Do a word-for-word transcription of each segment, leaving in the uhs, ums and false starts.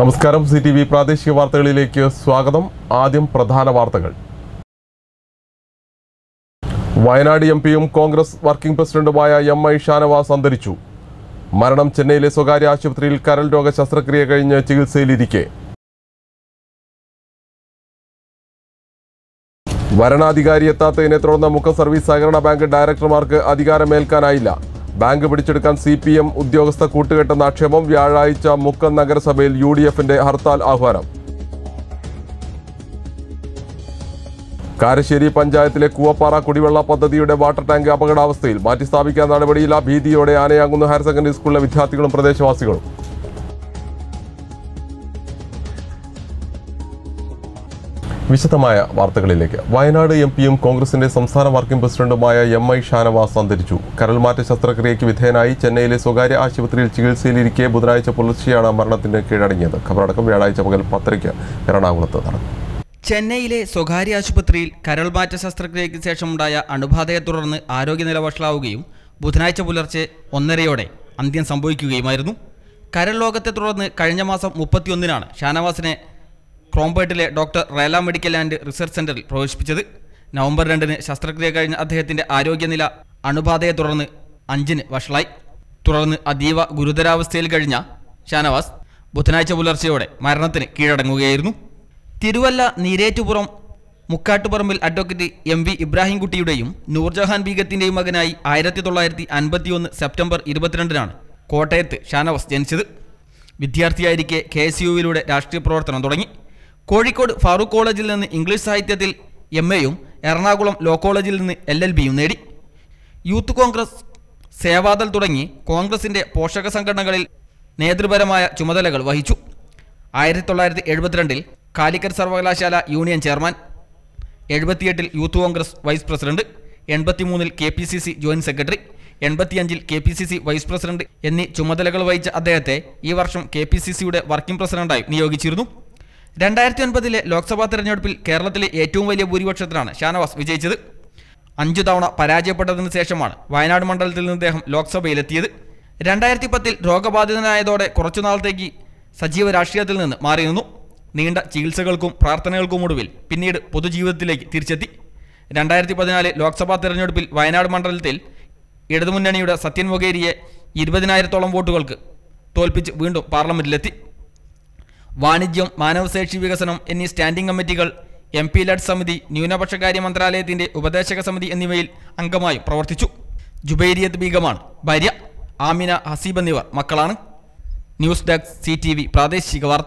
നമസ്കാരം. C T V പ്രാദേശിക വാർത്തകളിലേക്ക് സ്വാഗതം. ആദ്യം പ്രധാന വാർത്തകൾ. വയനാട് എം പിയും കോൺഗ്രസ് വർക്കിംഗ് പ്രസിഡന്റുമായ എം ഐ ഷാനവാസ് അന്തരിച്ചു. മരണം ചെന്നൈയിലെ സ്വകാര്യ ആശുപത്രിയിൽ കരൾ രോഗ ശസ്ത്രക്രിയ കഴിഞ്ഞ് ചികിത്സയിലിരിക്കെ. വരണാധികാരി എത്താത്തതിനെ തുടർന്ന് മുക്കം സർവീസ് സഹകരണ ബാങ്ക് ഡയറക്ടർമാർക്ക് അധികാരമേൽക്കാനായില്ല. ബാങ്ക് പിടിച്ചെടുക്കാൻ സി പി എം ഉദ്യോഗസ്ഥ കൂട്ടുകെട്ടെന്ന ആക്ഷേപം. വ്യാഴാഴ്ച മുക്കം നഗരസഭയിൽ യു ഡി എഫിന്റെ ഹർത്താൽ ആഹ്വാനം. കാരശ്ശേരി പഞ്ചായത്തിലെ കൂവപ്പാറ കുടിവെള്ള പദ്ധതിയുടെ വാട്ടർ ടാങ്ക് അപകടാവസ്ഥയിൽ. മാറ്റിസ്ഥാപിക്കാൻ നടപടിയില്ല. ഭീതിയോടെ ആനയാകുന്നു ഹയർ സെക്കൻഡറി സ്കൂളിലെ വിദ്യാർത്ഥികളും പ്രദേശവാസികളും. വിശദമായ വാർത്തകളിലേക്ക്. വയനാട് എം പിയും കോൺഗ്രസിന്റെ സംസ്ഥാന വർക്കിംഗ് പ്രസിഡന്റുമായ എം ഐ ഷാനവാസ് അന്തരിച്ചു. കരൾമാറ്റ ശസ്ത്രക്രിയയ്ക്ക് വിധേയനായി ചെന്നൈയിലെ സ്വകാര്യ ആശുപത്രിയിൽ ചികിത്സയിലിരിക്കെ ബുധനാഴ്ച പുലർച്ചെയാണ് മരണത്തിന് കീഴടങ്ങിയത്. ഖബറടക്കം വ്യാഴാഴ്ച പകൽ പത്തരയ്ക്ക് എറണാകുളത്ത് നടന്നു. ചെന്നൈയിലെ സ്വകാര്യ ആശുപത്രിയിൽ കരൾമാറ്റ ശസ്ത്രക്രിയയ്ക്ക് ശേഷമുണ്ടായ അണുബാധയെ തുടർന്ന് ആരോഗ്യനില വഷളാവുകയും ബുധനാഴ്ച പുലർച്ചെ ഒന്നരയോടെ അന്ത്യം സംഭവിക്കുകയുമായിരുന്നു. കരൾ രോഗത്തെ തുടർന്ന് കഴിഞ്ഞ മാസം മുപ്പത്തിയൊന്നിനാണ് ഷാനവാസിനെ ക്രോംപേട്ടിലെ doctor Rela medical and research സെന്ററിൽ പ്രവേശിപ്പിച്ചത്. നവംബർ രണ്ടിന് ശസ്ത്രക്രിയ കഴിഞ്ഞ അദ്ദേഹത്തിന്റെ ആരോഗ്യനില അണുബാധയെ തുടർന്ന് അഞ്ചിന് വഷളായി. തുടർന്ന് അതീവ ഗുരുതരാവസ്ഥയിൽ കഴിഞ്ഞ ഷാനവാസ് ബുധനാഴ്ച പുലർച്ചെയോടെ മരണത്തിന് കീഴടങ്ങുകയായിരുന്നു. തിരുവല്ല നീരേറ്റുപുറം മുക്കാട്ടുപറമ്പിൽ അഡ്വക്കേറ്റ് എം വി ഇബ്രാഹിംകുട്ടിയുടെയും നൂർജഹാൻ ബീഗത്തിന്റെയും മകനായി ആയിരത്തി തൊള്ളായിരത്തി അൻപത്തിയൊന്ന് സെപ്റ്റംബർ ഇരുപത്തിരണ്ടിനാണ് കോട്ടയത്ത് ഷാനവാസ് ജനിച്ചത്. വിദ്യാർത്ഥിയായിരിക്കെ കെ എസ് യുവിലൂടെ രാഷ്ട്രീയ പ്രവർത്തനം തുടങ്ങി. കോഴിക്കോട് ഫാറൂഖ് കോളേജിൽ നിന്ന് ഇംഗ്ലീഷ് സാഹിത്യത്തിൽ എം എയും എറണാകുളം ലോ കോളേജിൽ നിന്ന് എൽ എൽ ബിയും നേടി. യൂത്ത് കോൺഗ്രസ്, സേവാദൾ തുടങ്ങി കോൺഗ്രസിന്റെ പോഷക സംഘടനകളിൽ നേതൃപരമായ ചുമതലകൾ വഹിച്ചു. ആയിരത്തി തൊള്ളായിരത്തി എഴുപത്തിരണ്ടിൽ കാലിക്കറ്റ് സർവകലാശാല യൂണിയൻ ചെയർമാൻ, എഴുപത്തിയെട്ടിൽ യൂത്ത് കോൺഗ്രസ് വൈസ് പ്രസിഡന്റ്, എൺപത്തിമൂന്നിൽ K P C C joint secretary, എൺപത്തിയഞ്ചിൽ K P C C vice president എന്നീ ചുമതലകൾ വഹിച്ച അദ്ദേഹത്തെ ഈ വർഷം കെ പി സി സിയുടെ വർക്കിംഗ് പ്രസിഡന്റായി നിയോഗിച്ചിരുന്നു. രണ്ടായിരത്തി ഒൻപതിലെ ലോക്സഭാ തെരഞ്ഞെടുപ്പിൽ കേരളത്തിലെ ഏറ്റവും വലിയ ഭൂരിപക്ഷത്തിലാണ് ഷാനവാസ് വിജയിച്ചത്. അഞ്ചു തവണ പരാജയപ്പെട്ടതിനു ശേഷമാണ് വയനാട് മണ്ഡലത്തിൽ നിന്ന് അദ്ദേഹം ലോക്സഭയിലെത്തിയത്. രണ്ടായിരത്തി പത്തിൽ രോഗബാധിതനായതോടെ കുറച്ചുനാളത്തേക്ക് സജീവ രാഷ്ട്രീയത്തിൽ നിന്ന് മാറി നിന്നു. നീണ്ട ചികിത്സകൾക്കും പ്രാർത്ഥനകൾക്കും ഒടുവിൽ പിന്നീട് പൊതുജീവിതത്തിലേക്ക് തിരിച്ചെത്തി. രണ്ടായിരത്തി പതിനാല് ലോക്സഭാ തെരഞ്ഞെടുപ്പിൽ വയനാട് മണ്ഡലത്തിൽ ഇടതുമുന്നണിയുടെ സത്യൻ മൊകേരിയെ ഇരുപതിനായിരത്തോളം വോട്ടുകൾക്ക് തോൽപ്പിച്ച് വീണ്ടും പാർലമെന്റിലെത്തി. വാണിജ്യം, മാനവശേഷി വികസനം എന്നീ സ്റ്റാൻഡിംഗ് കമ്മിറ്റികൾ, എം പി ലെഡ് സമിതി, ന്യൂനപക്ഷകാര്യ മന്ത്രാലയത്തിന്റെ ഉപദേശക സമിതി എന്നിവയിൽ അംഗമായും പ്രവർത്തിച്ചു. ജുബൈരിയത്ത് ബീഗമാണ് ഭാര്യ. ആമിന, ഹസീബ് എന്നിവർ മക്കളാണ്. News desk, C T V പ്രാദേശിക വാർത്ത.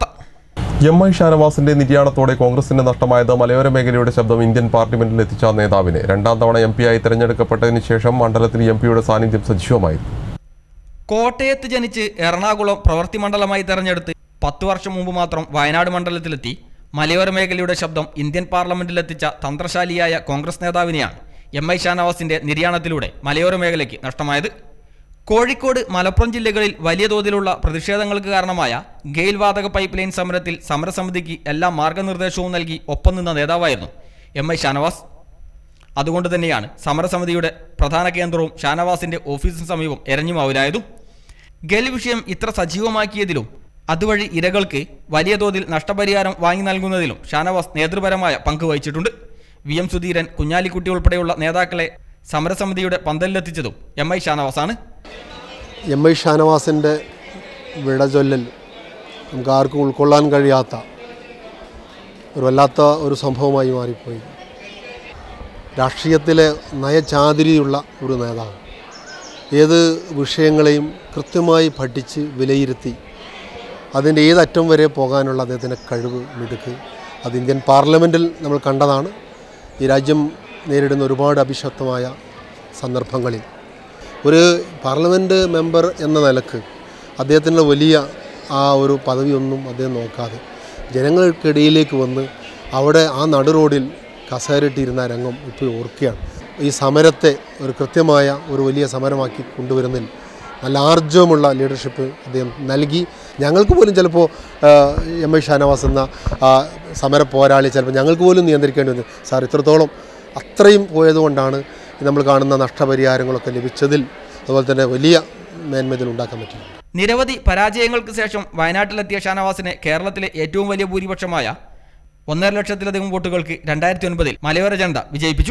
എം ഐ ഷാനവാസിന്റെ നിര്യാണത്തോടെ കോൺഗ്രസിന് നഷ്ടമായത് മലയോര മേഖലയുടെ ശബ്ദം ഇന്ത്യൻ പാർലമെന്റിൽ എത്തിച്ച നേതാവിനെ. രണ്ടാം തവണ എം പി ആയി തെരഞ്ഞെടുക്കപ്പെട്ടതിന് ശേഷം മണ്ഡലത്തിൽ എം പിയുടെ സാന്നിധ്യം സജീവമായിരുന്നു. കോട്ടയത്ത് ജനിച്ച് എറണാകുളം പ്രവൃത്തി മണ്ഡലമായി തെരഞ്ഞെടുത്ത് പത്ത് വർഷം മുമ്പ് മാത്രം വയനാട് മണ്ഡലത്തിലെത്തി മലയോര മേഖലയുടെ ശബ്ദം ഇന്ത്യൻ പാർലമെന്റിലെത്തിച്ച തന്ത്രശാലിയായ കോൺഗ്രസ് നേതാവിനെയാണ് എം ഐ ഷാനവാസിന്റെ നിര്യാണത്തിലൂടെ മലയോര മേഖലയ്ക്ക് നഷ്ടമായത്. കോഴിക്കോട്, മലപ്പുറം ജില്ലകളിൽ വലിയ തോതിലുള്ള പ്രതിഷേധങ്ങൾക്ക് കാരണമായ ഗെയിൽ വാതക പൈപ്പ് ലൈൻ സമരത്തിൽ സമരസമിതിക്ക് എല്ലാ മാർഗനിർദ്ദേശവും നൽകി ഒപ്പം നിന്ന നേതാവായിരുന്നു എം ഐ ഷാനവാസ്. അതുകൊണ്ട് തന്നെയാണ് സമരസമിതിയുടെ പ്രധാന കേന്ദ്രവും ഷാനവാസിന്റെ ഓഫീസിന് സമീപം എരഞ്ഞുമാവിലായതും. ഗെയിൽ വിഷയം ഇത്ര സജീവമാക്കിയതിലും അതുവഴി ഇരകൾക്ക് വലിയ തോതിൽ നഷ്ടപരിഹാരം വാങ്ങി നൽകുന്നതിലും ഷാനവാസ് നേതൃപരമായ പങ്ക് വഹിച്ചിട്ടുണ്ട്. വി എം സുധീരൻ, കുഞ്ഞാലിക്കുട്ടി ഉൾപ്പെടെയുള്ള നേതാക്കളെ സമരസമിതിയുടെ പന്തലിലെത്തിച്ചതും എം ഐ ഷാനവാസാണ്. എം ഐ ഷാനവാസിൻ്റെ വിടചൊല്ലൽ നമുക്ക് ആർക്കും ഉൾക്കൊള്ളാൻ കഴിയാത്ത ഒരു വല്ലാത്ത ഒരു സംഭവമായി മാറിപ്പോയി. രാഷ്ട്രീയത്തിലെ നയചാതുരിയുള്ള ഒരു നേതാവ്, ഏത് വിഷയങ്ങളെയും കൃത്യമായി പഠിച്ച് വിലയിരുത്തി അതിൻ്റെ ഏതറ്റം വരെ പോകാനുള്ള അദ്ദേഹത്തിൻ്റെ കഴിവ്, മിടുക്ക്, അത് ഇന്ത്യൻ പാർലമെൻറ്റിൽ നമ്മൾ കണ്ടതാണ്. ഈ രാജ്യം നേരിടുന്ന ഒരുപാട് അഭിശപ്തമായ സന്ദർഭങ്ങളിൽ ഒരു പാർലമെൻറ്റ് മെമ്പർ എന്ന നിലക്ക് അദ്ദേഹത്തിൻ്റെ വലിയ ആ ഒരു പദവിയൊന്നും അദ്ദേഹം നോക്കാതെ ജനങ്ങൾക്കിടയിലേക്ക് വന്ന് അവിടെ ആ നടുറോഡിൽ കസേരയിട്ടിരുന്ന രംഗം ഇപ്പോൾ ഓർക്കുകയാണ്. ഈ സമരത്തെ ഒരു കൃത്യമായ ഒരു വലിയ സമരമാക്കി കൊണ്ടുവരുന്നതിൽ നല്ല ആർജവമുള്ള ലീഡർഷിപ്പ് അദ്ദേഹം നൽകി. ഞങ്ങൾക്ക് പോലും ചിലപ്പോൾ എം ഐ ഷാനവാസ് എന്ന സമര പോരാളി ചിലപ്പോൾ ഞങ്ങൾക്ക് പോലും നിയന്ത്രിക്കേണ്ടി വന്നു. സാർ ഇത്രത്തോളം അത്രയും പോയതുകൊണ്ടാണ് നമ്മൾ കാണുന്ന നഷ്ടപരിഹാരങ്ങളൊക്കെ ലഭിച്ചതിൽ അതുപോലെ തന്നെ വലിയ മേന്മ ഇതിൽ ഉണ്ടാക്കാൻ പറ്റും. നിരവധി പരാജയങ്ങൾക്ക് ശേഷം വയനാട്ടിലെത്തിയ ഷാനവാസിനെ കേരളത്തിലെ ഏറ്റവും വലിയ ഭൂരിപക്ഷമായ ഒന്നര ലക്ഷത്തിലധികം വോട്ടുകൾക്ക് രണ്ടായിരത്തി ഒൻപതിൽ മലയോര ജനത വിജയിപ്പിച്ചു.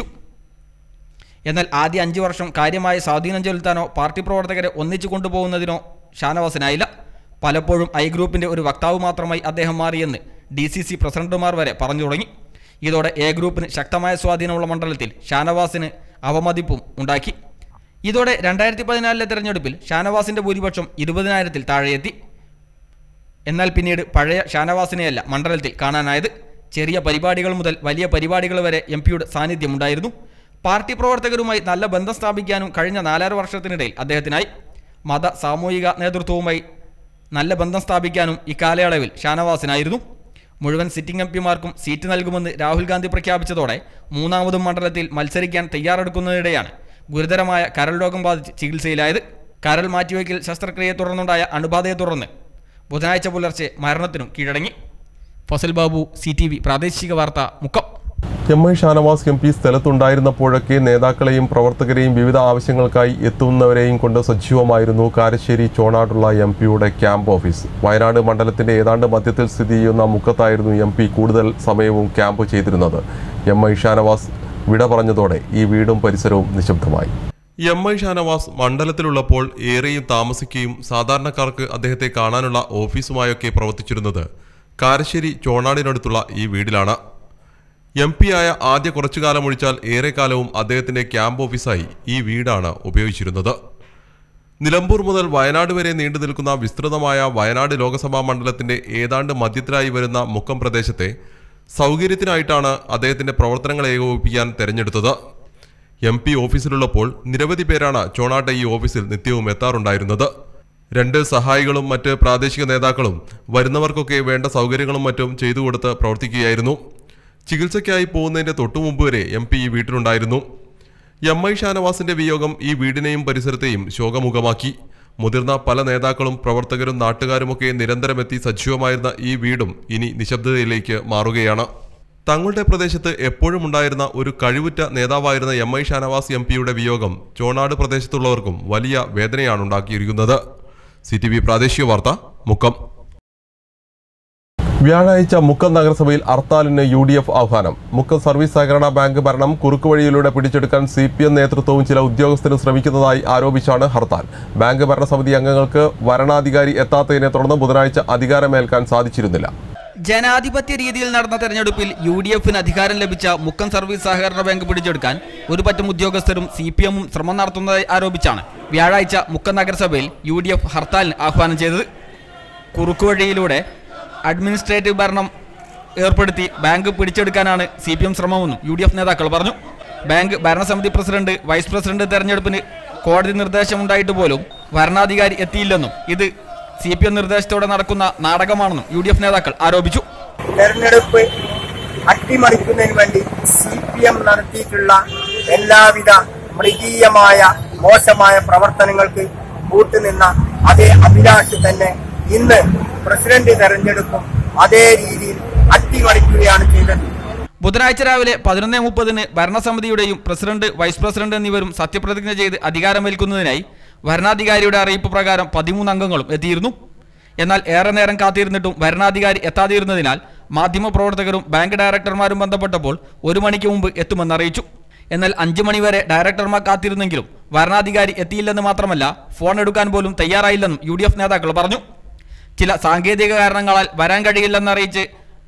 എന്നാൽ ആദ്യ അഞ്ചു വർഷം കാര്യമായ സ്വാധീനം ചെലുത്താനോ പാർട്ടി പ്രവർത്തകരെ ഒന്നിച്ചു കൊണ്ടുപോകുന്നതിനോ ഷാനവാസിനായില്ല. പലപ്പോഴും ഐ ഗ്രൂപ്പിൻ്റെ ഒരു വക്താവ് മാത്രമായി അദ്ദേഹം മാറിയെന്ന് ഡി സി സി പ്രസിഡന്റുമാർ വരെ പറഞ്ഞു തുടങ്ങി. ഇതോടെ എ ഗ്രൂപ്പിന് ശക്തമായ സ്വാധീനമുള്ള മണ്ഡലത്തിൽ ഷാനവാസിന് അവമതിപ്പും ഉണ്ടാക്കി. ഇതോടെ രണ്ടായിരത്തി പതിനാലിലെ തെരഞ്ഞെടുപ്പിൽ ഷാനവാസിൻ്റെ ഭൂരിപക്ഷം ഇരുപതിനായിരത്തിൽ താഴെയെത്തി. എന്നാൽ പിന്നീട് പഴയ ഷാനവാസിനെയല്ല മണ്ഡലത്തിൽ കാണാനായത്. ചെറിയ പരിപാടികൾ മുതൽ വലിയ പരിപാടികൾ വരെ എം പിയുടെ സാന്നിധ്യമുണ്ടായിരുന്നു. പാർട്ടി പ്രവർത്തകരുമായി നല്ല ബന്ധം സ്ഥാപിക്കാനും കഴിഞ്ഞ നാലര വർഷത്തിനിടയിൽ അദ്ദേഹത്തിനായി. മത സാമൂഹിക നേതൃത്വവുമായി നല്ല ബന്ധം സ്ഥാപിക്കാനും ഇക്കാലയളവിൽ ഷാനവാസിനായിരുന്നു. മുഴുവൻ സിറ്റിംഗ് എം പിമാർക്കും സീറ്റ് നൽകുമെന്ന് രാഹുൽ ഗാന്ധി പ്രഖ്യാപിച്ചതോടെ മൂന്നാമതും മണ്ഡലത്തിൽ മത്സരിക്കാൻ തയ്യാറെടുക്കുന്നതിനിടെയാണ് ഗുരുതരമായ കരൾ രോഗം ബാധിച്ച് ചികിത്സയിലായത്. കരൾ മാറ്റിവയ്ക്കൽ ശസ്ത്രക്രിയയെ തുടർന്നുണ്ടായ അണുബാധയെ തുടർന്ന് ബുധനാഴ്ച പുലർച്ചെ മരണത്തിനും കീഴടങ്ങി. Fazal Babu, C T V പ്രാദേശിക വാർത്ത, Mukkam. M I Shanavas M P സ്ഥലത്തുണ്ടായിരുന്നപ്പോഴൊക്കെ നേതാക്കളെയും പ്രവർത്തകരെയും വിവിധ ആവശ്യങ്ങൾക്കായി എത്തുന്നവരെയും കൊണ്ട് സജീവമായിരുന്നു കാരശ്ശേരി ചോണാടുള്ള എം പിയുടെ ക്യാമ്പ് ഓഫീസ്. വയനാട് മണ്ഡലത്തിന്റെ ഏതാണ്ട് മധ്യത്തിൽ സ്ഥിതി ചെയ്യുന്ന മുക്കത്തായിരുന്നു എം പി കൂടുതൽ സമയവും ക്യാമ്പ് ചെയ്തിരുന്നത്. എം ഐ ഷാനവാസ് വിട പറഞ്ഞതോടെ ഈ വീടും പരിസരവും നിശബ്ദമായി. എം ഐ ഷാനവാസ് മണ്ഡലത്തിലുള്ളപ്പോൾ ഏറെയും താമസിക്കുകയും സാധാരണക്കാർക്ക് അദ്ദേഹത്തെ കാണാനുള്ള ഓഫീസുമായൊക്കെ പ്രവർത്തിച്ചിരുന്നത് കാരശ്ശേരി ചോണാടിനടുത്തുള്ള ഈ വീടിലാണ്. എം പി ആയ ആദ്യ കുറച്ചു കാലം ഒഴിച്ചാൽ ഏറെക്കാലവും അദ്ദേഹത്തിന്റെ ക്യാമ്പ് ഓഫീസായി ഈ വീടാണ് ഉപയോഗിച്ചിരുന്നത്. നിലമ്പൂർ മുതൽ വയനാട് വരെ നീണ്ടു നിൽക്കുന്ന വിസ്തൃതമായ വയനാട് ലോക്സഭാ മണ്ഡലത്തിന്റെ ഏതാണ്ട് മധ്യത്തിലായി വരുന്ന മുക്കം പ്രദേശത്തെ സൗകര്യത്തിനായിട്ടാണ് അദ്ദേഹത്തിന്റെ പ്രവർത്തനങ്ങൾ ഏകോപിപ്പിക്കാൻ തെരഞ്ഞെടുത്തത്. എം പി ഓഫീസിലുള്ളപ്പോൾ നിരവധി പേരാണ് ചോണാട്ടെ ഈ ഓഫീസിൽ നിത്യവും എത്താറുണ്ടായിരുന്നത്. രണ്ട് സഹായികളും മറ്റ് പ്രാദേശിക നേതാക്കളും വരുന്നവർക്കൊക്കെ വേണ്ട സൗകര്യങ്ങളും മറ്റും ചെയ്തു കൊടുത്ത് പ്രവർത്തിക്കുകയായിരുന്നു. ചികിത്സയ്ക്കായി പോകുന്നതിന്റെ തൊട്ടുമുമ്പ് വരെ എം പി ഈ വീട്ടിലുണ്ടായിരുന്നു. എം ഐ ഷാനവാസിന്റെ വിയോഗം ഈ വീടിനെയും പരിസരത്തെയും ശോകമുഖമാക്കി. മുതിർന്ന പല നേതാക്കളും പ്രവർത്തകരും നാട്ടുകാരുമൊക്കെ നിരന്തരമെത്തി സജീവമായിരുന്ന ഈ വീടും ഇനി നിശബ്ദതയിലേക്ക് മാറുകയാണ്. തങ്ങളുടെ പ്രദേശത്ത് എപ്പോഴും ഉണ്ടായിരുന്ന ഒരു കഴിവുറ്റ നേതാവായിരുന്ന എം ഐ ഷാനവാസ് എം പിയുടെ വിയോഗം ചോണാട് പ്രദേശത്തുള്ളവർക്കും വലിയ വേദനയാണ് ഉണ്ടാക്കിയിരിക്കുന്നത്. സി ടി വി പ്രാദേശിക വാർത്ത, മുക്കം. വ്യാഴാഴ്ച മുക്കം നഗരസഭയിൽ ഹർത്താലിന് യു ഡി എഫ് ആഹ്വാനം. മുക്കം സർവീസ് സഹകരണ ബാങ്ക് ഭരണം കുറുക്കുവഴിയിലൂടെ പിടിച്ചെടുക്കാൻ സി പി എം നേതൃത്വവും ചില ഉദ്യോഗസ്ഥരും ശ്രമിക്കുന്നതായി ആരോപിച്ചാണ് ഹർത്താൽ. ബാങ്ക് ഭരണസമിതി അംഗങ്ങൾക്ക് വരണാധികാരി എത്താത്തതിനെ തുടർന്ന് ബുധനാഴ്ച അധികാരമേൽക്കാൻ സാധിച്ചിരുന്നില്ല. ജനാധിപത്യ രീതിയിൽ നടന്ന തെരഞ്ഞെടുപ്പിൽ യു ഡി എഫിന് അധികാരം ലഭിച്ച മുക്കം സർവീസ് സഹകരണ ബാങ്ക് പിടിച്ചെടുക്കാൻ ഒരു പറ്റം ഉദ്യോഗസ്ഥരും സി പി എമ്മും ശ്രമം നടത്തുന്നതായി ആരോപിച്ചാണ് വ്യാഴാഴ്ച മുക്കം നഗരസഭയിൽ യു ഡി എഫ് ഹർത്താലിന് ആഹ്വാനം ചെയ്തത്. കുറുക്കുവഴിയിലൂടെ അഡ്മിനിസ്ട്രേറ്റീവ് ഭരണം ഏർപ്പെടുത്തി ബാങ്ക് പിടിച്ചെടുക്കാനാണ് സി പി എം ശ്രമമെന്നും യു ഡി എഫ് നേതാക്കൾ പറഞ്ഞു. ബാങ്ക് ഭരണസമിതി പ്രസിഡന്റ്, വൈസ് പ്രസിഡന്റ് തെരഞ്ഞെടുപ്പിന് കോടതി നിർദ്ദേശമുണ്ടായിട്ട് പോലും വരണാധികാരി എത്തിയില്ലെന്നും ഇത് സി പി എം നിർദ്ദേശത്തോടെ നടക്കുന്ന നാടകമാണെന്നും യു ഡി എഫ് നേതാക്കൾ ആരോപിച്ചു. തെരഞ്ഞെടുപ്പ് അട്ടിമറിക്കുന്നതിന് വേണ്ടി സി പി എം നടത്തിയിട്ടുള്ള എല്ലാവിധ മൃഗീയമായ മോശമായ പ്രവർത്തനങ്ങൾക്ക് കൂട്ടുനിന്ന അതേ അഭിലാഷ് തന്നെ ഇന്ന് പ്രസിഡന്റ് തെരഞ്ഞെടുപ്പും അതേ രീതിയിൽ അട്ടിമറിക്കുകയാണ് ചെയ്തത്. ബുധനാഴ്ച രാവിലെ പതിനൊന്ന് മുപ്പതിന് ഭരണസമിതിയുടെയും പ്രസിഡന്റ്, വൈസ് പ്രസിഡന്റ് എന്നിവരും സത്യപ്രതിജ്ഞ ചെയ്ത് അധികാരമേൽക്കുന്നതിനായി വരണാധികാരിയുടെ അറിയിപ്പ് പ്രകാരം പതിമൂന്ന് അംഗങ്ങളും എത്തിയിരുന്നു. എന്നാൽ ഏറെ നേരം കാത്തിരുന്നിട്ടും വരണാധികാരി എത്താതിരുന്നതിനാൽ മാധ്യമപ്രവർത്തകരും ബാങ്ക് ഡയറക്ടർമാരും ബന്ധപ്പെട്ടപ്പോൾ ഒരു മണിക്ക് മുമ്പ് എത്തുമെന്നറിയിച്ചു. എന്നാൽ അഞ്ചു മണിവരെ ഡയറക്ടർമാർ കാത്തിരുന്നെങ്കിലും വരണാധികാരി എത്തിയില്ലെന്ന് മാത്രമല്ല ഫോൺ എടുക്കാൻ പോലും തയ്യാറായില്ലെന്നും യു ഡി എഫ് നേതാക്കൾ പറഞ്ഞു. ചില സാങ്കേതിക കാരണങ്ങളാൽ വരാൻ കഴിയില്ലെന്നറിയിച്ച്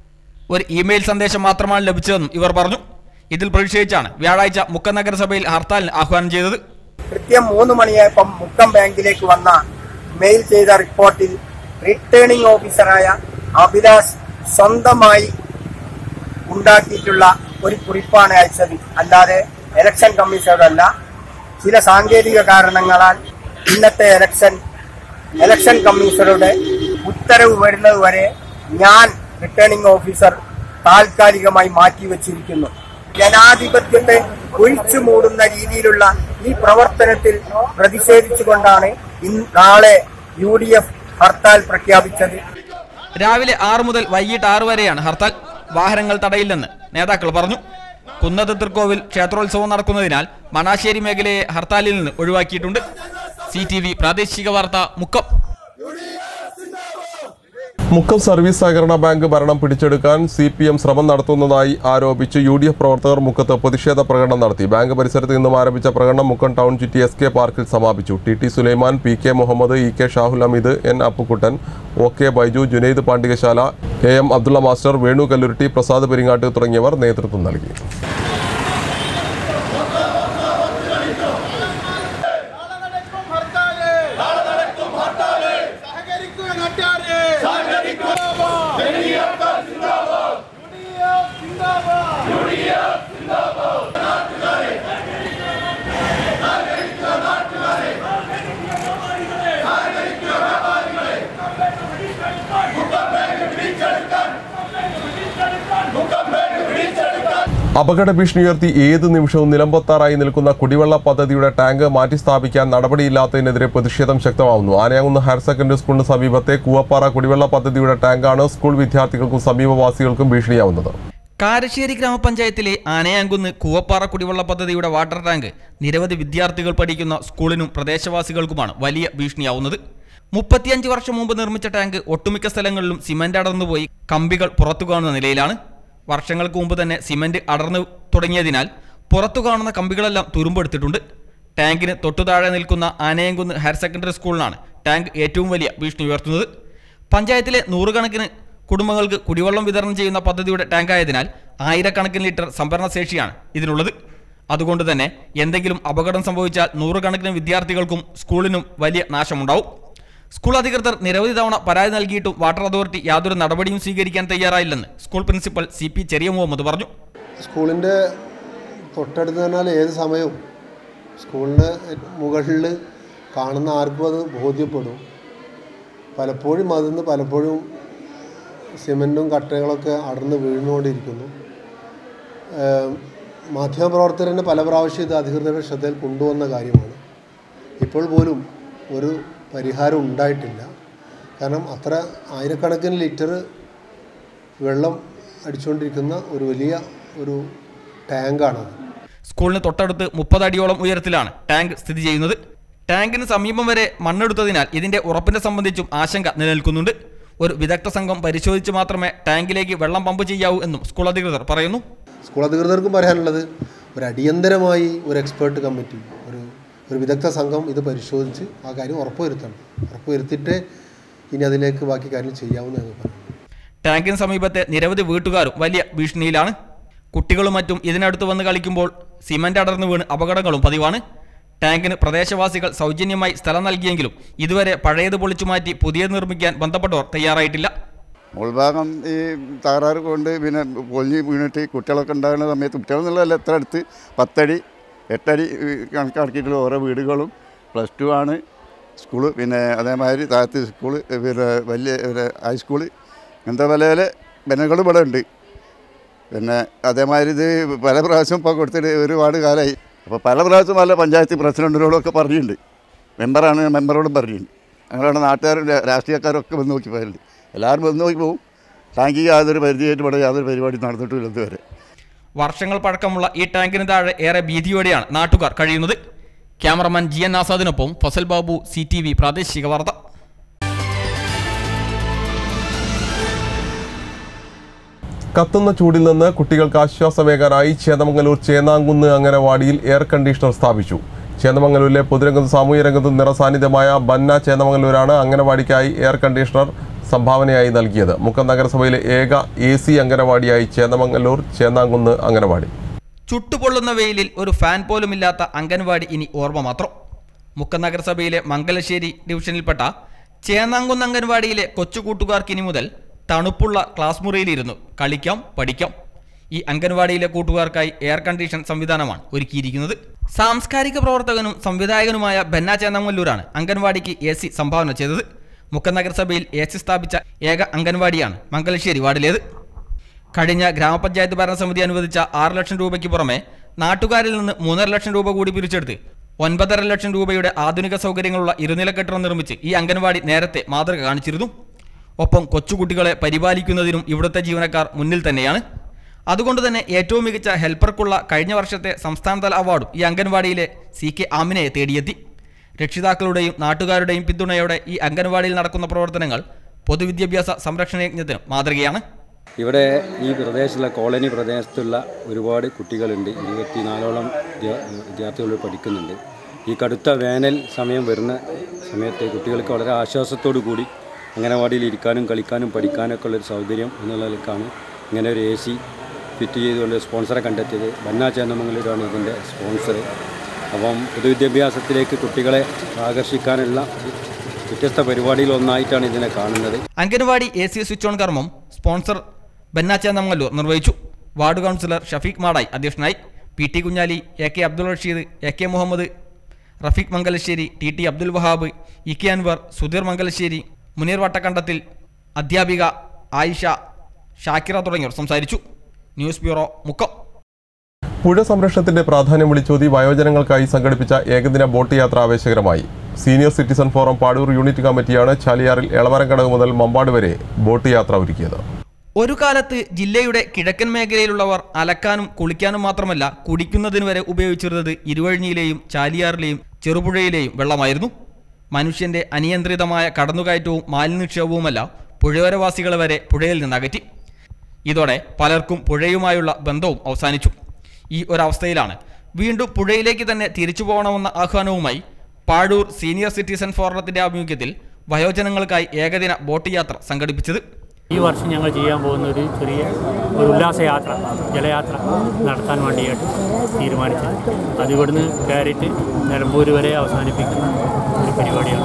ഒരു ഇമെയിൽ സന്ദേശം മാത്രമാണ് ലഭിച്ചതെന്നും ഇവർ പറഞ്ഞു. ഇതിൽ പ്രതിഷേധിച്ചാണ് വ്യാഴാഴ്ച മുക്കം നഗരസഭയിൽ ഹർത്താലിന് ആഹ്വാനം ചെയ്തത്. കൃത്യം മൂന്ന് മണിയായപ്പം മുക്കം ബാങ്കിലേക്ക് വന്ന മെയിൽ ചെയ്ത റിപ്പോർട്ടിൽ റിട്ടേണിംഗ് ഓഫീസറായ അഭിലാഷ് സ്വന്തമായി ഉണ്ടാക്കിയിട്ടുള്ള ഒരു കുറിപ്പാണ് അയച്ചത്. അല്ലാതെ ഇലക്ഷൻ കമ്മീഷനോടല്ല. ചില സാങ്കേതിക കാരണങ്ങളാൽ ഇന്നത്തെ ഇലക്ഷൻ ഇലക്ഷൻ കമ്മീഷണറുടെ ഉത്തരവ് വരുന്നത് വരെ ഞാൻ റിട്ടേണിംഗ് ഓഫീസർ താൽക്കാലികമായി മാറ്റിവെച്ചിരിക്കുന്നു. ജനാധിപത്യത്തെ ഒഴിച്ചു മൂടുന്ന രീതിയിലുള്ള ഈ പ്രവർത്തനത്തിൽ പ്രതിഷേധിച്ചുകൊണ്ടാണ് ഇന്ന് നാളെ യു ഡി എഫ് ഹർത്താൽ പ്രഖ്യാപിച്ചത്. രാവിലെ ആറ് മുതൽ വൈകിട്ട് ആറ് വരെയാണ് ഹർത്താൽ. വാഹനങ്ങൾ തടയില്ലെന്ന് നേതാക്കൾ പറഞ്ഞു. കുന്നത്ത് തൃക്കോവിൽ ക്ഷേത്രോത്സവം നടക്കുന്നതിനാൽ മണാശ്ശേരി മേഖലയെ ഹർത്താലിൽ നിന്ന് ഒഴിവാക്കിയിട്ടുണ്ട്. സി ടി വി പ്രാദേശിക വാർത്ത, മുക്കം. മുക്കം സർവീസ് സഹകരണ ബാങ്ക് ഭരണം പിടിച്ചെടുക്കാൻ സി പി എം ശ്രമം നടത്തുന്നതായി ആരോപിച്ച് യു ഡി എഫ് പ്രവർത്തകർ മുക്കത്ത് പ്രതിഷേധ പ്രകടനം നടത്തി. ബാങ്ക് പരിസരത്ത് നിന്നും ആരംഭിച്ച പ്രകടനം മുക്കം ടൗൺ ചുറ്റി എസ് കെ പാർക്കിൽ സമാപിച്ചു. T T Sulaiman, P K Muhammad, E K Shahul Hameed, N Appukuttan, O K Baiju, Junaid Pandikasala, A M Abdulla master, Venu Kallurutti, Prasad Peringat തുടങ്ങിയവർ നേതൃത്വം നൽകി. അപകട ഭീഷണി ഉയർത്തി ഏത് നിമിഷവും നിലമ്പത്താറായി നിൽക്കുന്ന കുടിവെള്ള പദ്ധതിയുടെ ടാങ്ക് മാറ്റി സ്ഥാപിക്കാൻ നടപടിയില്ലാത്തതിനെതിരെ പ്രതിഷേധം ശക്തമാവുന്നു. ആനയാങ്കുന്ന് ഹയർ സെക്കൻഡറി സ്കൂളിന് സമീപത്തെ കൂവപ്പാറ കുടിവെള്ള പദ്ധതിയുടെ ടാങ്കാണ് സ്കൂൾ വിദ്യാർത്ഥികൾക്കും സമീപവാസികൾക്കും ഭീഷണിയാവുന്നത്. കാരശ്ശേരി ഗ്രാമപഞ്ചായത്തിലെ ആനയാങ്കുന്ന് കൂവപ്പാറ കുടിവെള്ള പദ്ധതിയുടെ വാട്ടർ ടാങ്ക് നിരവധി വിദ്യാർത്ഥികൾ പഠിക്കുന്ന സ്കൂളിനും പ്രദേശവാസികൾക്കുമാണ് വലിയ ഭീഷണിയാവുന്നത്. മുപ്പത്തിയഞ്ച് വർഷം മുമ്പ് നിർമ്മിച്ച ടാങ്ക് ഒട്ടുമിക്ക സ്ഥലങ്ങളിലും സിമന്റ് അടർന്നുപോയി കമ്പികൾ പുറത്തു കാണുന്ന നിലയിലാണ്. വർഷങ്ങൾക്ക് മുമ്പ് തന്നെ സിമന്റ് അടർന്നു തുടങ്ങിയതിനാൽ പുറത്തു കാണുന്ന കമ്പികളെല്ലാം തുരുമ്പെടുത്തിട്ടുണ്ട്. ടാങ്കിന് തൊട്ടുതാഴെ നിൽക്കുന്ന ആനയങ്കുന്ന് ഹയർ സെക്കൻഡറി സ്കൂളിനാണ് ടാങ്ക് ഏറ്റവും വലിയ ഭീഷണി ഉയർത്തുന്നത്. പഞ്ചായത്തിലെ നൂറുകണക്കിന് കുടുംബങ്ങൾക്ക് കുടിവെള്ളം വിതരണം ചെയ്യുന്ന പദ്ധതിയുടെ ടാങ്കായതിനാൽ ആയിരക്കണക്കിന് ലിറ്റർ സംഭരണശേഷിയാണ് ഇതിനുള്ളത്. അതുകൊണ്ട് തന്നെ എന്തെങ്കിലും അപകടം സംഭവിച്ചാൽ നൂറുകണക്കിന് വിദ്യാർത്ഥികൾക്കും സ്കൂളിനും വലിയ നാശമുണ്ടാവും. സ്കൂൾ അധികൃതർ നിരവധി തവണ പരാതി നൽകിയിട്ടും വാട്ടർ അതോറിറ്റി യാതൊരു നടപടിയും സ്വീകരിക്കാൻ തയ്യാറായില്ലെന്ന് school principal C P Cheriya Muhammad പറഞ്ഞു. സ്കൂളിൻ്റെ തൊട്ടടുത്ത് പറഞ്ഞാൽ ഏത് സമയവും സ്കൂളിന് മുകളിൽ കാണുന്ന ആർക്കും അത് ബോധ്യപ്പെടും. പലപ്പോഴും അതിന്ന് പലപ്പോഴും സിമൻറ്റും കട്ടകളൊക്കെ അടർന്ന് വീഴുന്നുകൊണ്ടിരിക്കുന്നു. മാധ്യമപ്രവർത്തകരെ പല പ്രാവശ്യം ഇത് അധികൃതരുടെ ശ്രദ്ധയിൽ കൊണ്ടുവന്ന കാര്യമാണ്. ഇപ്പോൾ പോലും ഒരു പരിഹാരം ഉണ്ടായിട്ടില്ല. കാരണം അത്ര ആയിരക്കണക്കിന് ലിറ്റർ വെള്ളം അടിച്ചുകൊണ്ടിരിക്കുന്ന ഒരു വലിയ ഒരു ടാങ്കാണത്. സ്കൂളിന് തൊട്ടടുത്ത് മുപ്പത് അടിയോളം ഉയരത്തിലാണ് ടാങ്ക് സ്ഥിതി ചെയ്യുന്നത്. ടാങ്കിന് സമീപം വരെ മണ്ണെടുത്തതിനാൽ ഇതിന്റെ ഉറപ്പിനെ സംബന്ധിച്ചും ആശങ്ക നിലനിൽക്കുന്നുണ്ട്. ഒരു വിദഗ്ധ സംഘം പരിശോധിച്ച് മാത്രമേ ടാങ്കിലേക്ക് വെള്ളം പമ്പ് ചെയ്യാവൂ എന്നും സ്കൂൾ അധികൃതർ പറയുന്നു. സ്കൂൾ അധികൃതർക്കും പറയാനുള്ളത് ഒരു അടിയന്തരമായി ഒരു എക്സ്പേർട്ട് കമ്മിറ്റി, ഒരു ഒരു വിദഗ്ധ സംഘം ഇത് പരിശോധിച്ച് ആ കാര്യം ഉറപ്പുവരുത്തണം. ഉറപ്പുവരുത്തിയിട്ട് ഇനി അതിലേക്ക് ബാക്കി കാര്യം ചെയ്യാവുന്നതെന്ന് പറയുന്നു. ടാങ്കിന് സമീപത്തെ നിരവധി വീട്ടുകാരും വലിയ ഭീഷണിയിലാണ്. കുട്ടികളും മറ്റും ഇതിനടുത്ത് വന്ന് കളിക്കുമ്പോൾ സിമന്റ് അടർന്നു വീണ് അപകടങ്ങളും പതിവാണ്. ടാങ്കിന് പ്രദേശവാസികൾ സൗജന്യമായി സ്ഥലം നൽകിയെങ്കിലും ഇതുവരെ പഴയത് പൊളിച്ചു മാറ്റി പുതിയത് നിർമ്മിക്കാൻ ബന്ധപ്പെട്ടവർ തയ്യാറായിട്ടില്ല. മുൾഭാഗം ഈ തകരാറ് കൊണ്ട് പിന്നെ പൊളിഞ്ഞ് വീണിട്ട് കുട്ടികളൊക്കെ ഉണ്ടാകുന്ന സമയത്ത് കുട്ടികളെന്നുള്ളതല്ല എത്ര അടുത്ത് പത്തടി എട്ടടി കണക്കാക്കിയിട്ടുള്ള ഓരോ വീടുകളും പ്ലസ് ടു ആണ് സ്കൂള്. പിന്നെ അതേമാതിരി താഴത്ത് സ്കൂള്, പിന്നെ വലിയ ഹൈസ്കൂള്, ഇങ്ങനത്തെ പല പല ബെനകളും ഇവിടെ ഉണ്ട്. പിന്നെ അതേമാതിരി ഇത് പല പ്രാവശ്യം ഇപ്പോൾ കൊടുത്തിട്ട് ഒരുപാട് കാലമായി. അപ്പോൾ പല പ്രാവശ്യം പല പഞ്ചായത്ത് പ്രസിഡൻറ്റിനോടൊക്കെ പറഞ്ഞിട്ടുണ്ട്. മെമ്പറാണ് മെമ്പറോടും പറഞ്ഞിട്ടുണ്ട്. ഞങ്ങളുടെ നാട്ടുകാരും രാഷ്ട്രീയക്കാരും ഒക്കെ വന്ന് നോക്കി പോയിട്ടുണ്ട്. എല്ലാവരും വന്ന് നോക്കി പോകും. ടാങ്കിൽ യാതൊരു പരിധിയായിട്ട് ഇവിടെ യാതൊരു പരിപാടി നടന്നിട്ടില്ല ഇതുവരെ. വർഷങ്ങൾ പഴക്കമുള്ള ഈ ടാങ്കിന് താഴെ ഏറെ ഭീതിയോടെയാണ് നാട്ടുകാർ കഴിയുന്നത്. ക്യാമറമാൻ ജി എൻ ആസാദിനൊപ്പം Fazal Babu, C T V പ്രാദേശിക വാർത്ത. കത്തുന്ന ചൂടിൽ നിന്ന് കുട്ടികൾക്ക് ആശ്വാസമേകാനായി ചേന്ദമംഗലൂർ ചേന്നാങ്കുന്ന് അംഗനവാടിയിൽ എയർ കണ്ടീഷണർ സ്ഥാപിച്ചു. ചേന്ദമംഗലൂരിലെ പൊതുരംഗത്തും സാമൂഹ്യ രംഗത്തും നിറസാന്നിധ്യമായ ബന്ന ചേന്ദമംഗലൂരാണ് അംഗനവാടിക്കായി എയർ കണ്ടീഷണർ സംഭാവനയായി നൽകിയത്. മുക്കം നഗരസഭയിലെ ഏക എ സി അംഗനവാടിയായി ചേന്ദമംഗലൂർ ചേന്നാങ്കുന്ന് അംഗനവാടി. ചുട്ടുപൊള്ളുന്ന വെയിലിൽ ഒരു ഫാൻ പോലുമില്ലാത്ത അംഗൻവാടി ഇനി ഓർമ്മ മാത്രം. മുക്കം നഗരസഭയിലെ മംഗലശ്ശേരി ഡിവിഷനിൽപ്പെട്ട ചേന്നാങ്കുന്ന് അംഗൻവാടിയിലെ കൊച്ചുകൂട്ടുകാർക്ക് ഇനി മുതൽ തണുപ്പുള്ള ക്ലാസ് മുറിയിലിരുന്നു കളിക്കാം, പഠിക്കാം. ഈ അംഗൻവാടിയിലെ കൂട്ടുകാർക്കായി എയർ കണ്ടീഷൻ സംവിധാനമാണ് ഒരുക്കിയിരിക്കുന്നത്. സാംസ്കാരിക പ്രവർത്തകനും സംവിധായകനുമായ ബന്ന ചേന്നമംഗലൂരാണ് അംഗൻവാടിക്ക് എ സി സംഭാവന ചെയ്തത്. മുക്കം നഗരസഭയിൽ എ സി സ്ഥാപിച്ച ഏക അംഗൻവാടിയാണ് മംഗലശ്ശേരി വാർഡിലേത്. കഴിഞ്ഞ ഗ്രാമപഞ്ചായത്ത് ഭരണസമിതി അനുവദിച്ച ആറ് ലക്ഷം രൂപയ്ക്ക് പുറമെ നാട്ടുകാരിൽ നിന്ന് മൂന്നര ലക്ഷം രൂപ കൂടി പിരിച്ചെടുത്ത് ഒൻപതര ലക്ഷം രൂപയുടെ ആധുനിക സൗകര്യങ്ങളുള്ള ഇരുനില കെട്ടിടം നിർമ്മിച്ച് ഈ അംഗൻവാടി നേരത്തെ മാതൃക കാണിച്ചിരുന്നു. ഒപ്പം കൊച്ചുകുട്ടികളെ പരിപാലിക്കുന്നതിനും ഇവിടുത്തെ ജീവനക്കാർ മുന്നിൽ തന്നെയാണ്. അതുകൊണ്ട് തന്നെ ഏറ്റവും മികച്ച ഹെൽപ്പർക്കുള്ള കഴിഞ്ഞ വർഷത്തെ സംസ്ഥാനതല അവാർഡും ഈ അംഗൻവാടിയിലെ സി കെ ആമിനയെ തേടിയെത്തി. രക്ഷിതാക്കളുടെയും നാട്ടുകാരുടെയും പിന്തുണയോടെ ഈ അംഗൻവാടിയിൽ നടക്കുന്ന പ്രവർത്തനങ്ങൾ പൊതുവിദ്യാഭ്യാസ സംരക്ഷണ യജ്ഞത്തിന് മാതൃകയാണ്. ഇവിടെ ഈ പ്രദേശത്തുള്ള കോളനി പ്രദേശത്തുള്ള ഒരുപാട് കുട്ടികളുണ്ട്. ഇരുപത്തിനാലോളം വിദ്യാർത്ഥികൾ പഠിക്കുന്നുണ്ട്. ഈ കടുത്ത വേനൽ സമയം വരുന്ന സമയത്ത് കുട്ടികൾക്ക് വളരെ ആശ്വാസത്തോടു കൂടി അംഗനവാടിയിൽ ഇരിക്കാനും കളിക്കാനും പഠിക്കാനൊക്കെ ഉള്ളൊരു സൗകര്യം എന്നുള്ളതിലേക്കാണ് ഇങ്ങനെ ഒരു എ സി ഫിറ്റ് ചെയ്തുകൊണ്ട് സ്പോൺസറെ കണ്ടെത്തിയത്. ബന്ന ചേന്നമംഗലൂരാണ് ഇതിൻ്റെ സ്പോൺസർ. അപ്പം പൊതുവിദ്യാഭ്യാസത്തിലേക്ക് കുട്ടികളെ ആകർഷിക്കാനുള്ള വ്യത്യസ്ത പരിപാടികളൊന്നായിട്ടാണ് ഇതിനെ കാണുന്നത്. Anganwadi A C switch on കർമ്മം സ്പോൺസർ ബന്ന ചേന്നമംഗലൂർ നിർവഹിച്ചു. വാർഡ് കൗൺസിലർ ഷഫീഖ് മാടായി അധ്യക്ഷനായി. P T Kunhali, A K Abdul Rasheed, A K Muhammad, Rafeeq Mangalassery, T T Abdul Wahab, E K Anwar, Sudheer Mangalassery, Muneer വട്ടക്കണ്ടത്തിൽ, അധ്യാപിക ആയിഷ, ഷാക്കിറ തുടങ്ങിയവർ സംസാരിച്ചു. News bureau, Mukkam. പുഴ സംരക്ഷണത്തിന്റെ പ്രാധാന്യം വിളിച്ചോതി വയോജനങ്ങൾക്കായി സംഘടിപ്പിച്ച ഏകദിന ബോട്ട് യാത്ര ആവേശകരമായി. Senior citizen forum Padur unit കമ്മിറ്റിയാണ് ചാലിയാറിൽ എളമരംകടവ് മുതൽ മമ്പാട് വരെ ബോട്ട് യാത്ര ഒരുക്കിയത്. ഒരു കാലത്ത് ജില്ലയുടെ കിഴക്കൻ മേഖലയിലുള്ളവർ അലക്കാനും കുളിക്കാനും മാത്രമല്ല കുടിക്കുന്നതിന് വരെ ഉപയോഗിച്ചിരുന്നത് ഇരുവഴിഞ്ഞിയിലെയും ചാലിയാറിലെയും ചെറുപുഴയിലെയും വെള്ളമായിരുന്നു. മനുഷ്യന്റെ അനിയന്ത്രിതമായ കടന്നുകയറ്റവും മാലിന്യനിക്ഷേപവുമല്ല പുഴയോരവാസികളെ വരെ പുഴയിൽ നിന്നകറ്റി. ഇതോടെ പലർക്കും പുഴയുമായുള്ള ബന്ധവും അവസാനിച്ചു. ഈ ഒരവസ്ഥയിലാണ് വീണ്ടും പുഴയിലേക്ക് തന്നെ തിരിച്ചു പോകണമെന്ന ആഹ്വാനവുമായി പാഴൂർ സീനിയർ സിറ്റിസൺ ഫോറത്തിന്റെ ആഭിമുഖ്യത്തിൽ വയോജനങ്ങൾക്കായി ഏകദിന ബോട്ട് യാത്ര സംഘടിപ്പിച്ചത്. ഈ വർഷം ഞങ്ങൾ ചെയ്യാൻ പോകുന്ന ഒരു ചെറിയ ഒരു ഉല്ലാസയാത്ര, ജലയാത്ര നടത്താൻ വേണ്ടിയിട്ട് തീരുമാനിച്ചത്. അത് ഇവിടുന്ന് കയറിയിട്ട് നിലമ്പൂർ വരെ അവസാനിപ്പിക്കുന്ന ഒരു പരിപാടിയാണ്.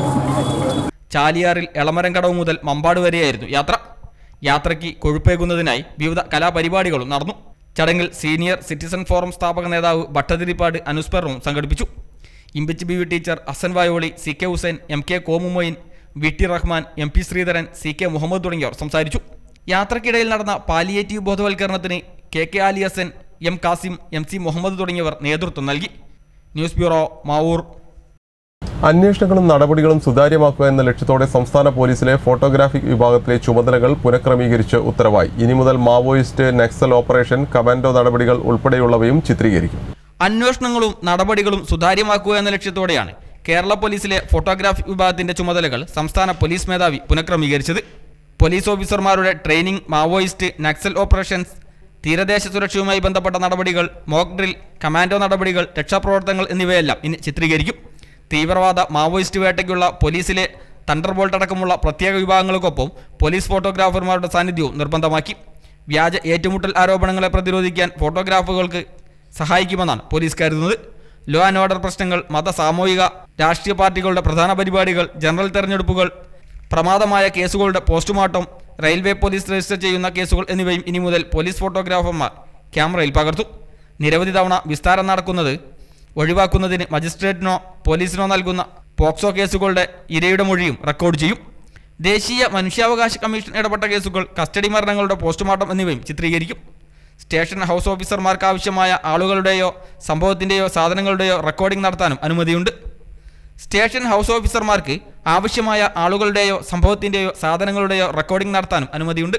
ചാലിയാറിൽ എളമരംകടവ് മുതൽ മമ്പാട് വരെയായിരുന്നു യാത്ര. യാത്രയ്ക്ക് കൊഴുപ്പേകുന്നതിനായി വിവിധ കലാപരിപാടികളും നടന്നു. ചടങ്ങിൽ സീനിയർ സിറ്റിസൺ ഫോറം സ്ഥാപക നേതാവ് ഭട്ടതിരിപ്പാട് അനുസ്മരണവും സംഘടിപ്പിച്ചു. Imbichi B V teacher, Hassan Vayoli, C K Hussain, M K Komumoin, V T Rahman, M P Sreedharan, C K Muhammad തുടങ്ങിയവർ സംസാരിച്ചു. യാത്രക്കിടയിൽ നടന്ന പാലിയേറ്റീവ് ബോധവൽക്കരണത്തിന് K K Ali Hassan, M Kasim, M C Muhammad തുടങ്ങിയവർ നേതൃത്വം നൽകി. News bureau, Mavoor. അന്വേഷണങ്ങളും നടപടികളും സുതാര്യമാക്കുക എന്ന ലക്ഷ്യത്തോടെ സംസ്ഥാന പോലീസിലെ ഫോട്ടോഗ്രാഫിക് വിഭാഗത്തിലെ ചുമതലകൾ പുനഃക്രമീകരിച്ച് ഉത്തരവായി. ഇനി മുതൽ മാവോയിസ്റ്റ് നക്സൽ ഓപ്പറേഷൻ, കമാൻഡോ നടപടികൾ ഉൾപ്പെടെയുള്ളവയും ചിത്രീകരിക്കും. അന്വേഷണങ്ങളും നടപടികളും സുതാര്യമാക്കുക എന്ന ലക്ഷ്യത്തോടെയാണ് കേരള പോലീസിലെ ഫോട്ടോഗ്രാഫിക് വിഭാഗത്തിന്റെ ചുമതലകൾ സംസ്ഥാന പോലീസ് മേധാവി പുനഃക്രമീകരിച്ചത്. പോലീസ് ഓഫീസർമാരുടെ ട്രെയിനിംഗ്, മാവോയിസ്റ്റ് നക്സൽ ഓപ്പറേഷൻസ്, തീരദേശ സുരക്ഷയുമായി ബന്ധപ്പെട്ട നടപടികൾ, മോക്ക് ഡ്രിൽ, കമാൻഡോ നടപടികൾ, രക്ഷാപ്രവർത്തനങ്ങൾ എന്നിവയെല്ലാം ഇനി ചിത്രീകരിക്കും. തീവ്രവാദ മാവോയിസ്റ്റ് വേട്ടയ്ക്കുള്ള പോലീസിലെ തണ്ടർബോൾട്ട് അടക്കമുള്ള പ്രത്യേക വിഭാഗങ്ങൾക്കൊപ്പം പോലീസ് ഫോട്ടോഗ്രാഫർമാരുടെ സാന്നിധ്യവും നിർബന്ധമാക്കി. വ്യാജ ഏറ്റുമുട്ടൽ ആരോപണങ്ങളെ പ്രതിരോധിക്കാൻ ഫോട്ടോഗ്രാഫുകൾക്ക് സഹായിക്കുമെന്നാണ് പോലീസ് കരുതുന്നത്. ലോ ആൻഡ് ഓർഡർ പ്രശ്നങ്ങൾ, മത, സാമൂഹിക, രാഷ്ട്രീയ പാർട്ടികളുടെ പ്രധാന പരിപാടികൾ, ജനറൽ തെരഞ്ഞെടുപ്പുകൾ, പ്രമാദമായ കേസുകളുടെ പോസ്റ്റ്മോർട്ടം, റെയിൽവേ പോലീസ് രജിസ്റ്റർ ചെയ്യുന്ന കേസുകൾ എന്നിവയും ഇനി മുതൽ പോലീസ് ഫോട്ടോഗ്രാഫർമാർ ക്യാമറയിൽ പകർത്തും. നിരവധി തവണ വിസ്താരം നടക്കുന്നത് ഒഴിവാക്കുന്നതിന് മജിസ്ട്രേറ്റിനോ പോലീസിനോ നൽകുന്ന പോക്സോ കേസുകളുടെ ഇരയുടെ മൊഴിയും റെക്കോർഡ് ചെയ്യും. ദേശീയ മനുഷ്യാവകാശ കമ്മീഷൻ ഇടപെട്ട കേസുകൾ, കസ്റ്റഡി മരണങ്ങളുടെ പോസ്റ്റ്മോർട്ടം എന്നിവയും ചിത്രീകരിക്കും. സ്റ്റേഷൻ ഹൗസ് ഓഫീസർമാർക്ക് ആവശ്യമായ ആളുകളുടെയോ സംഭവത്തിൻ്റെയോ സാധനങ്ങളുടെയോ റെക്കോർഡിംഗ് നടത്താനും അനുമതിയുണ്ട്. സ്റ്റേഷൻ ഹൗസ് ഓഫീസർമാർക്ക് ആവശ്യമായ ആളുകളുടെയോ സംഭവത്തിൻ്റെയോ സാധനങ്ങളുടെയോ റെക്കോർഡിംഗ് നടത്താനും അനുമതിയുണ്ട്.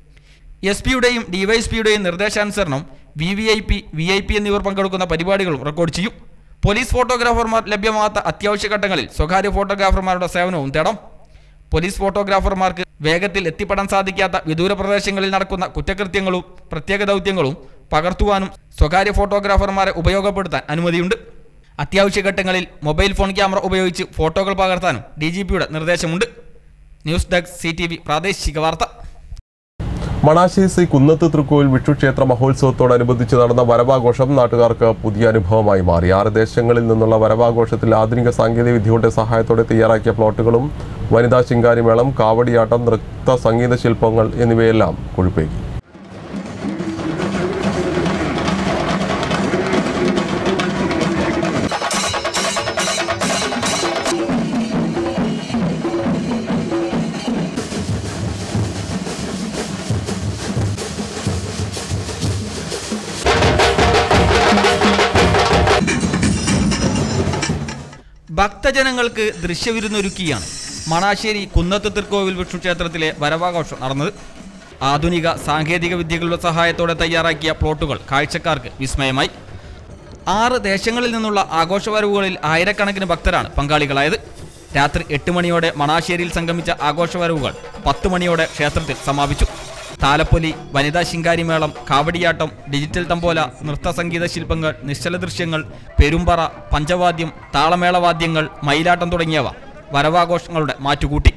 എസ് പിയുടെയും ഡിവൈഎസ്പിയുടെയും നിർദ്ദേശാനുസരണം V V I P, V I P എന്നിവർ പങ്കെടുക്കുന്ന പരിപാടികളും റെക്കോർഡ് ചെയ്യും. പോലീസ് ഫോട്ടോഗ്രാഫർമാർ ലഭ്യമാകാത്ത അത്യാവശ്യ ഘട്ടങ്ങളിൽ സ്വകാര്യ ഫോട്ടോഗ്രാഫർമാരുടെ സേവനവും തേടാം. പോലീസ് ഫോട്ടോഗ്രാഫർമാർക്ക് വേഗത്തിൽ എത്തിപ്പെടാൻ സാധിക്കാത്ത വിദൂര പ്രദേശങ്ങളിൽ നടക്കുന്ന കുറ്റകൃത്യങ്ങളും പ്രത്യേക ദൗത്യങ്ങളും പകർത്തുവാനും സ്വകാര്യ ഫോട്ടോഗ്രാഫർമാരെ ഉപയോഗപ്പെടുത്താൻ അനുമതിയുണ്ട്. അത്യാവശ്യ ഘട്ടങ്ങളിൽ മൊബൈൽ ഫോൺ ക്യാമറ ഉപയോഗിച്ച് ഫോട്ടോകൾ പകർത്താനും ഡി ജി പിയുടെ നിർദ്ദേശമുണ്ട്. News desk, C T V പ്രാദേശിക വാർത്ത. മണാശ്ശേരി ശ്രീ കുന്നത്ത് തൃക്കോവിൽ വിഷുക്ഷേത്ര മഹോത്സവത്തോടനുബന്ധിച്ച് നടന്ന വരവാഘോഷം നാട്ടുകാർക്ക് പുതിയ അനുഭവമായി മാറി. ആറ് ദേശങ്ങളിൽ നിന്നുള്ള വരവാഘോഷത്തിൽ ആധുനിക സാങ്കേതിക വിദ്യയുടെ സഹായത്തോടെ തയ്യാറാക്കിയ പ്ലോട്ടുകളും വനിതാ ശിങ്കാരിമേളം, കാവടിയാട്ടം, നൃത്ത സംഗീത ശില്പങ്ങൾ എന്നിവയെല്ലാം കൊഴുപ്പേകി. ഭക്തജനങ്ങൾക്ക് ദൃശ്യവിരുന്നൊരുക്കിയാണ് മണാശ്ശേരി കുന്നത്ത് തൃക്കോവിൽ വിഷ്ണുക്ഷേത്രത്തിലെ വരവാഘോഷം നടന്നത്. ആധുനിക സാങ്കേതിക വിദ്യകളുടെ സഹായത്തോടെ തയ്യാറാക്കിയ പ്ലോട്ടുകൾ കാഴ്ചക്കാർക്ക് വിസ്മയമായി. ആറ് ദേശങ്ങളിൽ നിന്നുള്ള ആഘോഷവരവുകളിൽ ആയിരക്കണക്കിന് ഭക്തരാണ് പങ്കാളികളായത്. രാത്രി എട്ട് മണിയോടെ മണാശ്ശേരിയിൽ സംഗമിച്ച ആഘോഷവരവുകൾ പത്ത് മണിയോടെ ക്ഷേത്രത്തിൽ സമാപിച്ചു. താലപ്പൊലി, വനിതാ ശിങ്കാരിമേളം, കാവടിയാട്ടം, ഡിജിറ്റൽ തമ്പോല, നൃത്ത സംഗീത ശില്പങ്ങൾ, നിശ്ചല ദൃശ്യങ്ങൾ, പെരുമ്പറ, പഞ്ചവാദ്യം, താളമേളവാദ്യങ്ങൾ, മയിലാട്ടം തുടങ്ങിയവ വരവാഘോഷങ്ങളുടെ മാറ്റുകൂട്ടി.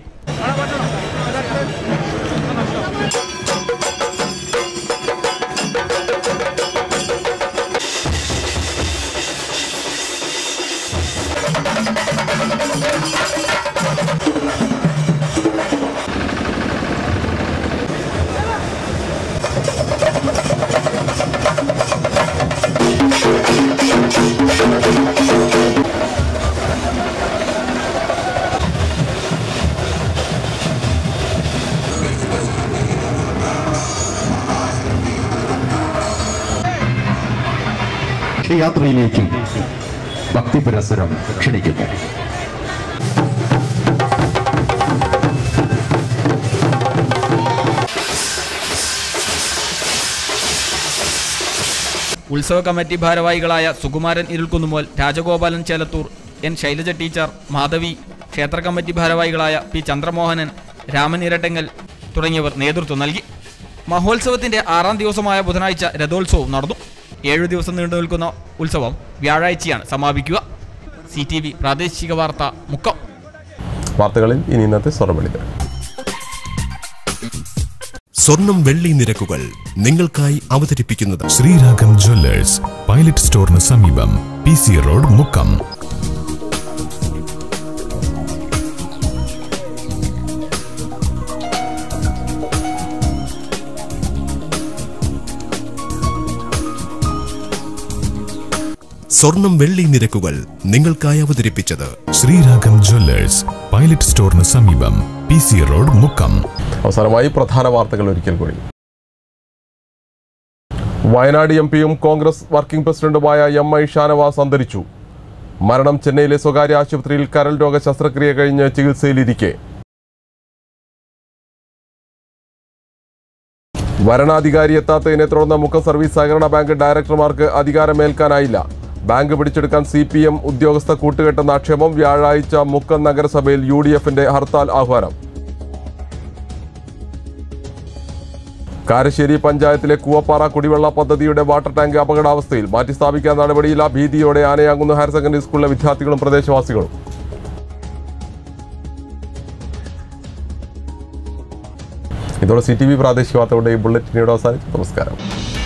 യാത്രയിലേക്ക് ഭക്തി പുരസ്സരം ക്ഷണിക്കുന്നു. ഉത്സവ കമ്മിറ്റി ഭാരവാഹികളായ സുകുമാരൻ ഇരുൾക്കുന്നുമോൽ, രാജഗോപാലൻ ചേലത്തൂർ, എൻ ശൈലജ ടീച്ചർ, മാധവി, ക്ഷേത്ര കമ്മിറ്റി ഭാരവാഹികളായ പി ചന്ദ്രമോഹനൻ, രാമൻ ഇരട്ടെങ്ങൽ തുടങ്ങിയവർ നേതൃത്വം നൽകി. മഹോത്സവത്തിന്റെ ആറാം ദിവസമായ ബുധനാഴ്ച രഥോത്സവം നടന്നു. ഏഴു ദിവസം നീണ്ടു നിൽക്കുന്ന ഉത്സവം വ്യാഴാഴ്ചയാണ് സമാപിക്കുക. സി ടി വി പ്രാദേശിക വാർത്ത മുക്കം. വാർത്തകളിൽ ഇനി ഇന്നത്തെ സ്വർണ്ണവില. സ്വർണം വെള്ളി നിരക്കുകൾ നിങ്ങൾക്കായി അവതരിപ്പിക്കുന്നത് ശ്രീരാഗം ജ്വല്ലേഴ്സ്, പൈലറ്റ് സ്റ്റോറിന് സമീപം, പി സി റോഡ്, മുക്കം. സ്വർണം വെള്ളി നിരക്കുകൾ നിങ്ങൾക്കായി അവതരിപ്പിച്ചത് ശ്രീരാഗം ജ്വല്ലേഴ്സ്, പൈലറ്റ് സ്റ്റോറിന് സമീപം, പി സി റോഡ്, മുക്കം. അവസാനമായി പ്രധാന വാർത്തകൾ ഒരിക്കൽ കൂടി. വയനാട് എം പിയും കോൺഗ്രസ് വർക്കിംഗ് പ്രസിഡന്റുമായ എം ഐ ഷാനവാസ് അന്തരിച്ചു. മരണം ചെന്നൈയിലെ സ്വകാര്യ ആശുപത്രിയിൽ കരൾ രോഗ ശസ്ത്രക്രിയ കഴിഞ്ഞ് ചികിത്സയിലിരിക്കെ. വരണാധികാരി എത്താത്തതിനെ തുടർന്ന് മുക്കം സർവീസ് സഹകരണ ബാങ്ക് ഡയറക്ടർമാർക്ക് അധികാരമേൽക്കാനായില്ല. ബാങ്ക് പിടിച്ചെടുക്കാൻ സി പി എം ഉദ്യോഗസ്ഥ കൂട്ടുകെട്ടെന്ന ആക്ഷേപം. വ്യാഴാഴ്ച മുക്കം നഗരസഭയിൽ യു ഡി എഫിന്റെ ഹർത്താൽ ആഹ്വാനം. കാരശ്ശേരി പഞ്ചായത്തിലെ കൂവപ്പാറ കുടിവെള്ള പദ്ധതിയുടെ വാട്ടർ ടാങ്ക് അപകടാവസ്ഥയിൽ. മാറ്റിസ്ഥാപിക്കാൻ നടപടിയില്ല. ഭീതിയോടെ ആനയാകുന്ന ഹയർ സെക്കൻഡറി സ്കൂളിലെ വിദ്യാർത്ഥികളും പ്രദേശവാസികളും. ഇതോടെ സി ടി വി പ്രാദേശിക വാർത്തകളുടെ ഈ ബുള്ളറ്റിനോട് അവസാനിച്ചു. നമസ്കാരം.